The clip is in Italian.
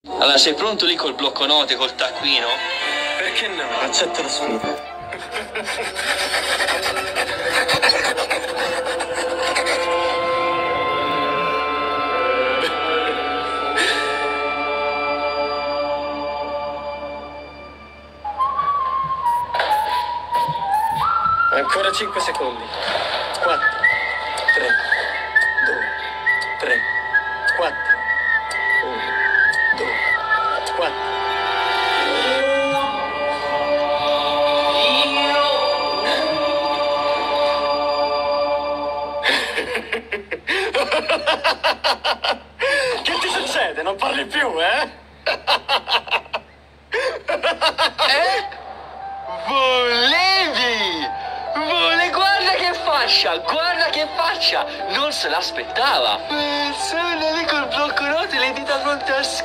Allora, sei pronto lì col blocco note, col taccuino? Perché no? Accetto la sfida. Ancora 5 secondi. 4, 3, 2, 3, 4, 1, 2, 4. Che ti succede? Non parli più, eh? Volevi! Guarda che faccia! Guarda che faccia! Non se l'aspettava! Persona lì col blocco note, le dita pronte a